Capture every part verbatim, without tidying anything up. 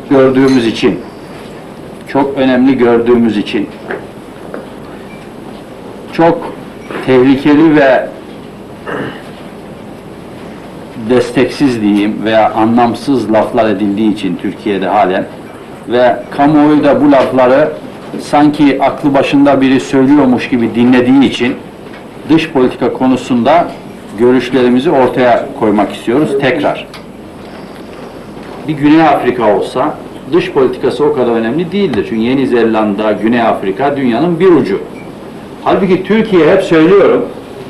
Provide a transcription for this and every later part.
gördüğümüz için, çok önemli gördüğümüz için, çok tehlikeli ve desteksiz diyeyim veya anlamsız laflar edildiği için Türkiye'de halen ve kamuoyu da bu lafları sanki aklı başında biri söylüyormuş gibi dinlediği için dış politika konusunda görüşlerimizi ortaya koymak istiyoruz tekrar. Bir Güney Afrika olsa dış politikası o kadar önemli değildir. Çünkü Yeni Zelanda, Güney Afrika dünyanın bir ucu. Halbuki Türkiye, hep söylüyorum,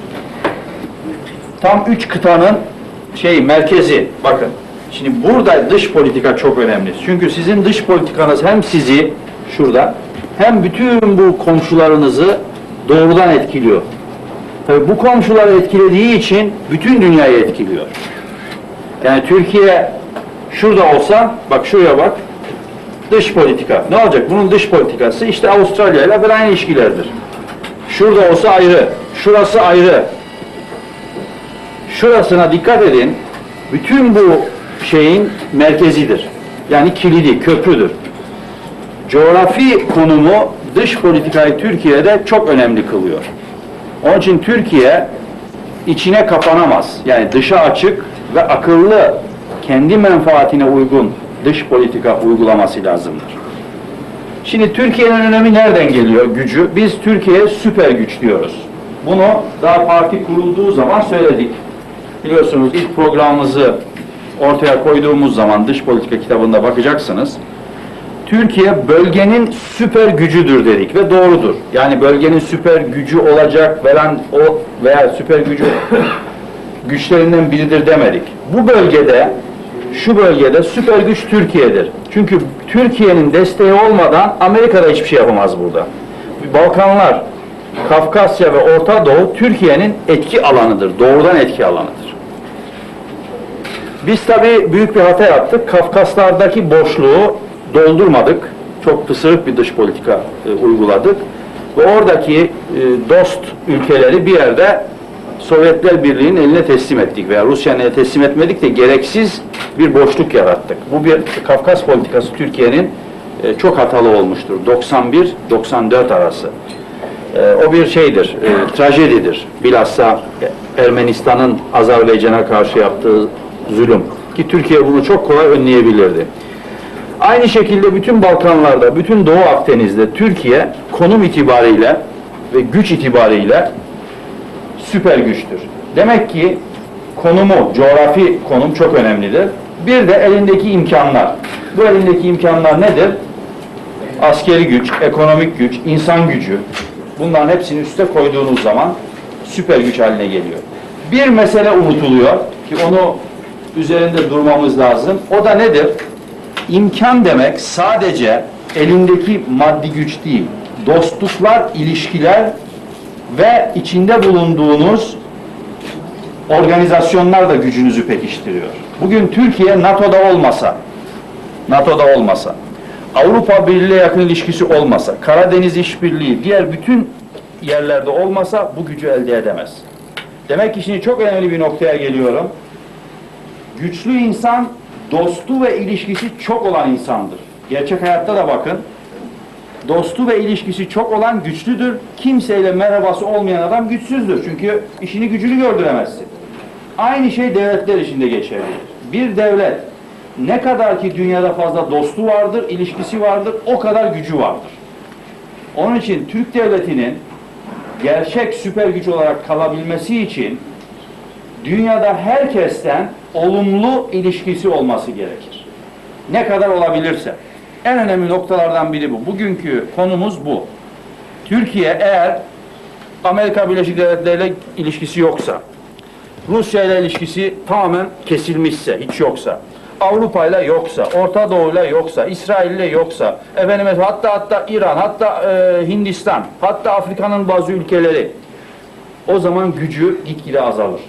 tam üç kıtanın şey merkezi. Bakın, şimdi burada dış politika çok önemli. Çünkü sizin dış politikanız hem sizi şurada hem bütün bu komşularınızı doğrudan etkiliyor. Tabii bu komşuları etkilediği için bütün dünyayı etkiliyor. Yani Türkiye şurada olsa, bak şuraya bak, dış politika. Ne olacak? Bunun dış politikası işte Avustralya ile bir aynı ilişkilerdir. Şurada olsa ayrı, şurası ayrı. Şurasına dikkat edin, bütün bu şeyin merkezidir. Yani kilidi, köprüdür. Coğrafi konumu dış politikayı Türkiye'de çok önemli kılıyor. Onun için Türkiye içine kapanamaz. Yani dışa açık ve akıllı, kendi menfaatine uygun dış politika uygulaması lazımdır. Şimdi Türkiye'nin önemi nereden geliyor, gücü? Biz Türkiye'ye süper güç diyoruz. Bunu daha parti kurulduğu zaman söyledik. Biliyorsunuz ilk programımızı ortaya koyduğumuz zaman dış politika kitabında bakacaksınız. Türkiye bölgenin süper gücüdür dedik ve doğrudur. Yani bölgenin süper gücü olacak veren o veya süper gücü güçlerinden biridir demedik. Bu bölgede, şu bölgede süper güç Türkiye'dir. Çünkü Türkiye'nin desteği olmadan Amerika'da hiçbir şey yapamaz burada. Balkanlar, Kafkasya ve Orta Doğu Türkiye'nin etki alanıdır. Doğrudan etki alanıdır. Biz tabii büyük bir hata yaptık. Kafkaslardaki boşluğu doldurmadık. Çok pısırık bir dış politika e, uyguladık. Ve oradaki e, dost ülkeleri bir yerde Sovyetler Birliği'nin eline teslim ettik veya Rusya'nın eline teslim etmedik de gereksiz bir boşluk yarattık. Bu bir Kafkas politikası Türkiye'nin e, çok hatalı olmuştur. doksan bir doksan dört arası. E, o bir şeydir, e, trajedidir. Bilhassa Ermenistan'ın Azerbaycan'a karşı yaptığı zulüm. Ki Türkiye bunu çok kolay önleyebilirdi. Aynı şekilde bütün Balkanlarda, bütün Doğu Akdeniz'de Türkiye konum itibariyle ve güç itibariyle süper güçtür. Demek ki konumu, coğrafi konum çok önemlidir. Bir de elindeki imkanlar. Bu elindeki imkanlar nedir? Askeri güç, ekonomik güç, insan gücü. Bunların hepsini üste koyduğunuz zaman süper güç haline geliyor. Bir mesele unutuluyor ki onu üzerinde durmamız lazım. O da nedir? İmkan demek sadece elindeki maddi güç değil. Dostluklar, ilişkiler ve içinde bulunduğunuz organizasyonlar da gücünüzü pekiştiriyor. Bugün Türkiye NATO'da olmasa, NATO'da olmasa, Avrupa Birliği'ne yakın ilişkisi olmasa, Karadeniz İşbirliği, diğer bütün yerlerde olmasa bu gücü elde edemez. Demek ki şimdi çok önemli bir noktaya geliyorum. Güçlü insan, dostu ve ilişkisi çok olan insandır. Gerçek hayatta da bakın, dostu ve ilişkisi çok olan güçlüdür. Kimseyle merhabası olmayan adam güçsüzdür. Çünkü işini gücünü gördüremezsin. Aynı şey devletler içinde geçerlidir. Bir devlet ne kadar ki dünyada fazla dostu vardır, ilişkisi vardır, o kadar gücü vardır. Onun için Türk devletinin gerçek süper güç olarak kalabilmesi için dünyada herkesten olumlu ilişkisi olması gerekir. Ne kadar olabilirse. En önemli noktalardan biri bu. Bugünkü konumuz bu. Türkiye eğer Amerika Birleşik Devletleri ile ilişkisi yoksa, Rusya ile ilişkisi tamamen kesilmişse, hiç yoksa, Avrupa ile yoksa, Orta Doğu ile yoksa, İsrail ile yoksa, efendim, hatta hatta İran, hatta e, Hindistan, hatta Afrika'nın bazı ülkeleri, o zaman gücü gitgide azalır.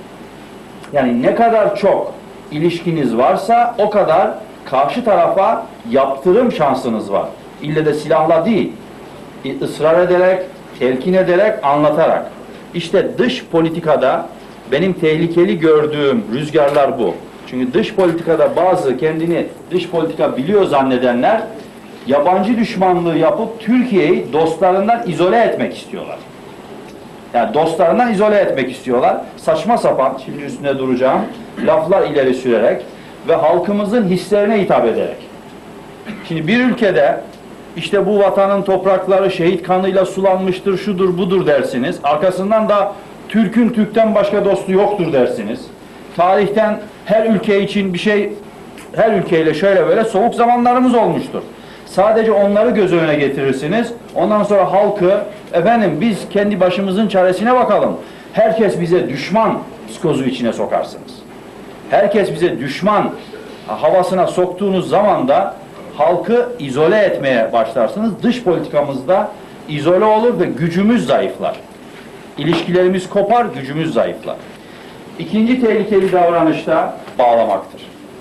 Yani ne kadar çok ilişkiniz varsa o kadar karşı tarafa yaptırım şansınız var. İlle de silahla değil, ısrar ederek, telkin ederek, anlatarak. İşte dış politikada benim tehlikeli gördüğüm rüzgarlar bu. Çünkü dış politikada bazı kendini dış politika biliyor zannedenler yabancı düşmanlığı yapıp Türkiye'yi dostlarından izole etmek istiyorlar. Yani dostlarından izole etmek istiyorlar. Saçma sapan, şimdi üstüne duracağım, laflar ileri sürerek ve halkımızın hislerine hitap ederek. Şimdi bir ülkede işte bu vatanın toprakları şehit kanıyla sulanmıştır, şudur budur dersiniz. Arkasından da Türk'ün Türk'ten başka dostu yoktur dersiniz. Tarihten her ülke için bir şey, her ülkeyle şöyle böyle soğuk zamanlarımız olmuştur. Sadece onları göz önüne getirirsiniz. Ondan sonra halkı, efendim biz kendi başımızın çaresine bakalım. Herkes bize düşman psikozu içine sokarsınız. Herkes bize düşman havasına soktuğunuz zaman da halkı izole etmeye başlarsınız. Dış politikamızda izole olur ve gücümüz zayıflar. İlişkilerimiz kopar, gücümüz zayıflar. İkinci tehlikeli davranışta bağlamaktır.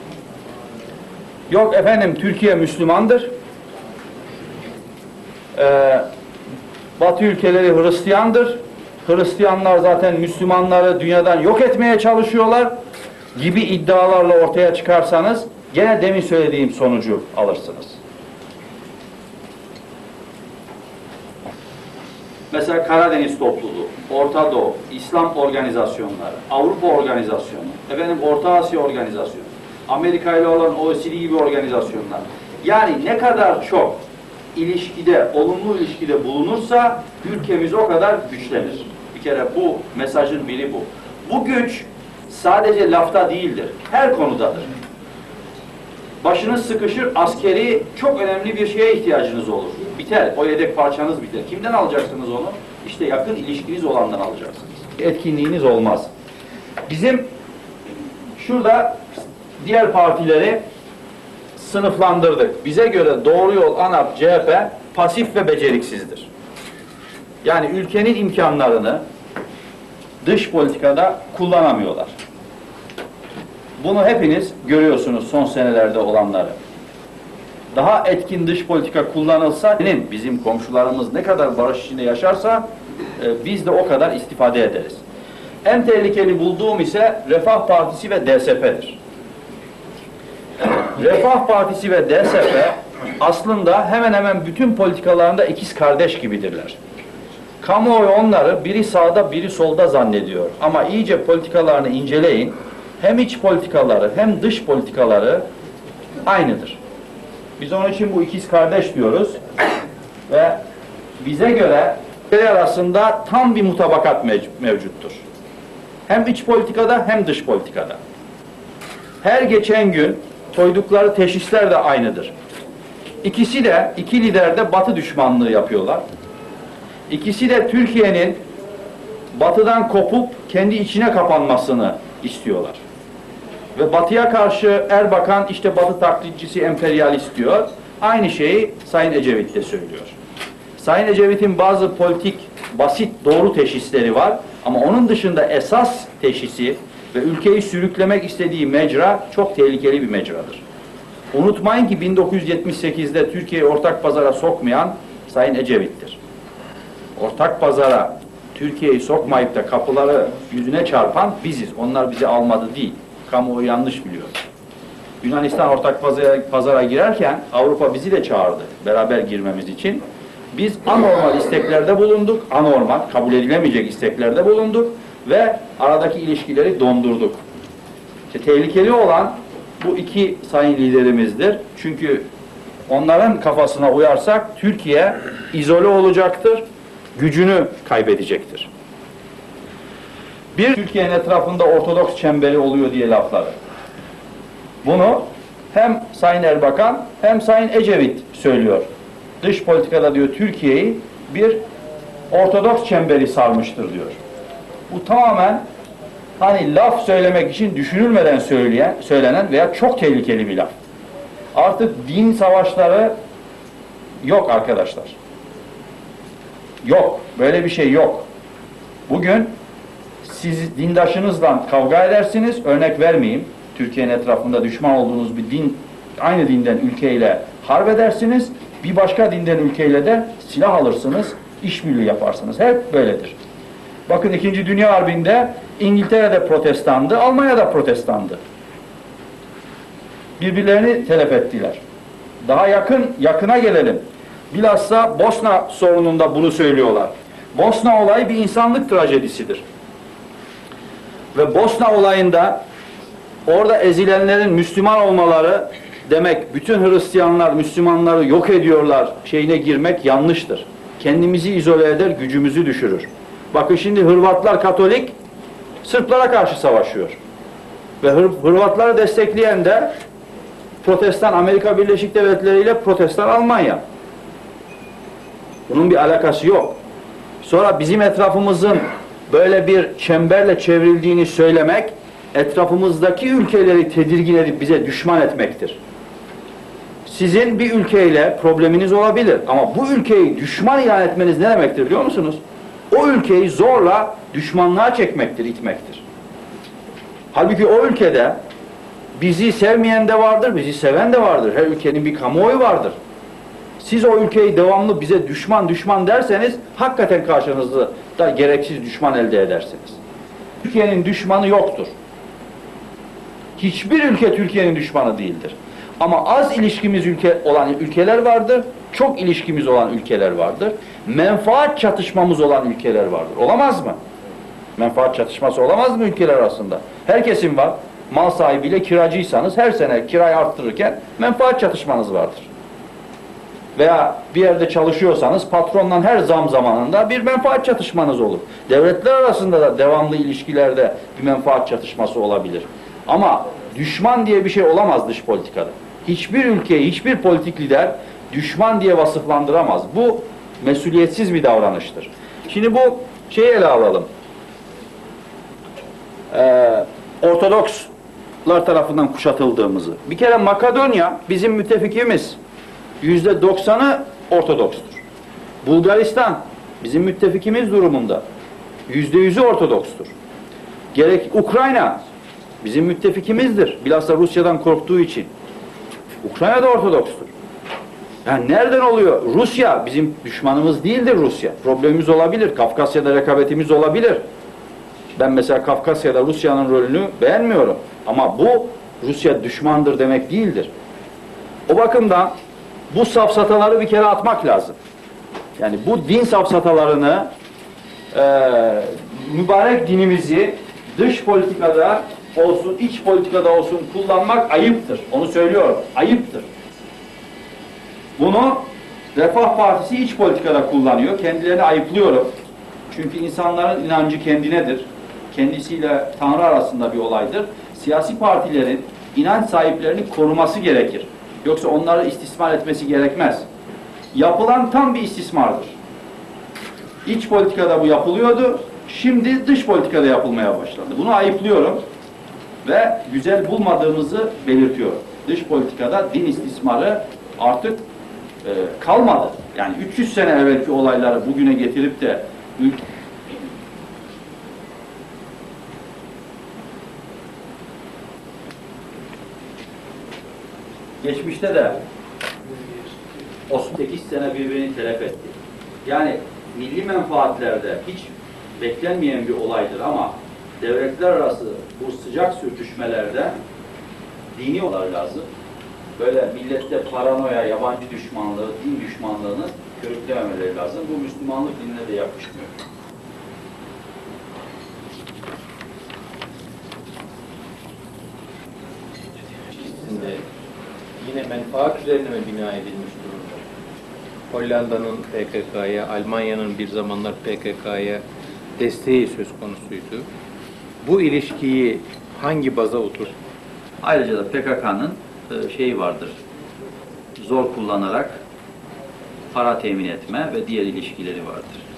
Yok efendim Türkiye Müslümandır. Ee, Batı ülkeleri Hristiyandır. Hristiyanlar zaten Müslümanları dünyadan yok etmeye çalışıyorlar gibi iddialarla ortaya çıkarsanız gene demin söylediğim sonucu alırsınız. Mesela Karadeniz topluluğu, Orta Doğu, İslam organizasyonları, Avrupa organizasyonu, efendim Orta Asya organizasyonu, Amerika ile olan O E C D gibi organizasyonlar. Yani ne kadar çok ilişkide, olumlu ilişkide bulunursa ülkemiz o kadar güçlenir. Bir kere bu mesajın biri bu. Bu güç sadece lafta değildir, her konudadır. Başınız sıkışır, askeri çok önemli bir şeye ihtiyacınız olur. Biter, o yedek parçanız biter. Kimden alacaksınız onu? İşte yakın ilişkiniz olandan alacaksınız. Etkinliğiniz olmaz. Bizim şurada diğer partileri sınıflandırdık. Bize göre Doğru Yol, ANAP, C H P pasif ve beceriksizdir. Yani ülkenin imkanlarını dış politikada kullanamıyorlar. Bunu hepiniz görüyorsunuz son senelerde olanları. Daha etkin dış politika kullanılsa, bizim komşularımız ne kadar barış içinde yaşarsa e, biz de o kadar istifade ederiz. En tehlikeli bulduğum ise Refah Partisi ve D S P'dir. Refah Partisi ve D S P aslında hemen hemen bütün politikalarında ikiz kardeş gibidirler. Kamuoyu onları biri sağda biri solda zannediyor. Ama iyice politikalarını inceleyin. Hem iç politikaları hem dış politikaları aynıdır. Biz onun için bu ikiz kardeş diyoruz. Ve bize göre arasında tam bir mutabakat mevcuttur. Hem iç politikada hem dış politikada. Her geçen gün koydukları teşhisler de aynıdır. İkisi de, iki lider de Batı düşmanlığı yapıyorlar. İkisi de Türkiye'nin Batı'dan kopup kendi içine kapanmasını istiyorlar. Ve Batı'ya karşı Erbakan işte Batı taklitçisi, emperyalist diyor. Aynı şeyi Sayın Ecevit de söylüyor. Sayın Ecevit'in bazı politik, basit, doğru teşhisleri var. Ama onun dışında esas teşhisi ve ülkeyi sürüklemek istediği mecra çok tehlikeli bir mecradır. Unutmayın ki bin dokuz yüz yetmiş sekizde Türkiye'yi ortak pazara sokmayan Sayın Ecevit'tir. Ortak pazara Türkiye'yi sokmayıp da kapıları yüzüne çarpan biziz. Onlar bizi almadı değil. Kamuoyu yanlış biliyor. Yunanistan ortak pazara, pazara girerken Avrupa bizi de çağırdı beraber girmemiz için. Biz anormal isteklerde bulunduk. Anormal, kabul edilemeyecek isteklerde bulunduk ve aradaki ilişkileri dondurduk. İşte tehlikeli olan bu iki sayın liderimizdir. Çünkü onların kafasına uyarsak Türkiye izole olacaktır, gücünü kaybedecektir. Bir, Türkiye'nin etrafında Ortodoks çemberi oluyor diye lafları. Bunu hem Sayın Erbakan hem Sayın Ecevit söylüyor. Dış politikada diyor Türkiye'yi bir Ortodoks çemberi sarmıştır diyor. Bu tamamen hani laf söylemek için düşünülmeden söyleyen, söylenen veya çok tehlikeli bir laf. Artık din savaşları yok arkadaşlar. Yok. Böyle bir şey yok. Bugün siz dindaşınızla kavga edersiniz. Örnek vermeyeyim. Türkiye'nin etrafında düşman olduğunuz bir din, aynı dinden ülkeyle harp edersiniz. Bir başka dinden ülkeyle de silah alırsınız. İşbirliği yaparsınız. Hep böyledir. Bakın İkinci Dünya Harbi'nde İngiltere'de protestandı, Almanya'da protestandı. birbirlerini telef ettiler. Daha yakın, yakına gelelim. Bilhassa Bosna sorununda bunu söylüyorlar. Bosna olayı bir insanlık trajedisidir. Ve Bosna olayında orada ezilenlerin Müslüman olmaları demek, bütün Hristiyanlar Müslümanları yok ediyorlar şeyine girmek yanlıştır. Kendimizi izole eder, gücümüzü düşürür. Bakın şimdi Hırvatlar Katolik, Sırplara karşı savaşıyor. Ve Hır Hırvatları destekleyen de Protestan Amerika Birleşik Devletleri ile Protestan Almanya. Bunun bir alakası yok. Sonra bizim etrafımızın böyle bir çemberle çevrildiğini söylemek, etrafımızdaki ülkeleri tedirgin edip bize düşman etmektir. Sizin bir ülkeyle probleminiz olabilir ama bu ülkeyi düşman ilan etmeniz ne demektir biliyor musunuz? O ülkeyi zorla düşmanlığa çekmektir, itmektir. Halbuki o ülkede bizi sevmeyen de vardır, bizi seven de vardır. Her ülkenin bir kamuoyu vardır. Siz o ülkeyi devamlı bize düşman düşman derseniz hakikaten karşınızda da gereksiz düşman elde edersiniz. Türkiye'nin düşmanı yoktur. Hiçbir ülke Türkiye'nin düşmanı değildir. Ama az ilişkimiz ülke olan ülkeler vardır, çok ilişkimiz olan ülkeler vardır. Menfaat çatışmamız olan ülkeler vardır. Olamaz mı? Menfaat çatışması olamaz mı ülkeler arasında? Herkesin var. Mal sahibiyle kiracıysanız her sene kirayı arttırırken menfaat çatışmanız vardır. Veya bir yerde çalışıyorsanız patronla her zam zamanında bir menfaat çatışmanız olur. Devletler arasında da devamlı ilişkilerde bir menfaat çatışması olabilir. Ama düşman diye bir şey olamaz dış politikada. Hiçbir ülkeyi, hiçbir politik lider düşman diye vasıflandıramaz. Bu mesuliyetsiz bir davranıştır. Şimdi bu şeyi ele alalım. Ee, Ortodokslar tarafından kuşatıldığımızı. Bir kere Makedonya bizim müttefikimiz. Yüzde doksanı Ortodokstur. Bulgaristan bizim müttefikimiz durumunda. Yüzde yüzü Ortodokstur. Gerek Ukrayna bizim müttefikimizdir. Bilhassa Rusya'dan korktuğu için. Ukrayna da Ortodokstur. Yani nereden oluyor? Rusya bizim düşmanımız değildir Rusya. Problemimiz olabilir. Kafkasya'da rekabetimiz olabilir. Ben mesela Kafkasya'da Rusya'nın rolünü beğenmiyorum. Ama bu Rusya düşmandır demek değildir. O bakımdan bu safsataları bir kere atmak lazım. Yani bu din safsatalarını e, mübarek dinimizi dış politikada olsun, iç politikada olsun kullanmak ayıptır. Onu söylüyorum. Ayıptır. Bunu Refah Partisi iç politikada kullanıyor. Kendilerini ayıplıyorum. Çünkü insanların inancı kendinedir. Kendisiyle Tanrı arasında bir olaydır. Siyasi partilerin inanç sahiplerini koruması gerekir. Yoksa onları istismar etmesi gerekmez. Yapılan tam bir istismardır. İç politikada bu yapılıyordu. Şimdi dış politikada yapılmaya başladı. Bunu ayıplıyorum ve güzel bulmadığımızı belirtiyorum. Dış politikada din istismarı artık e, kalmadı. Yani üç yüz sene evvelki olayları bugüne getirip de ülke geçmişte de sekiz sene birbirini telef etti. Yani milli menfaatlerde hiç beklenmeyen bir olaydır ama devletler arası bu sıcak sürtüşmelerde dini olar lazım. Böyle millette paranoya, yabancı düşmanlığı, din düşmanlığını körüklememeleri lazım. Bu Müslümanlık dinine de yakışmıyor. Şimdi yine menfaat üzerine mi bina edilmiş durumda? Hollanda'nın P K K'ya, Almanya'nın bir zamanlar P K K'ya desteği söz konusuydu. Bu ilişkiyi hangi baza otur? Ayrıca da P K K'nın şeyi vardır. Zor kullanarak para temin etme ve diğer ilişkileri vardır.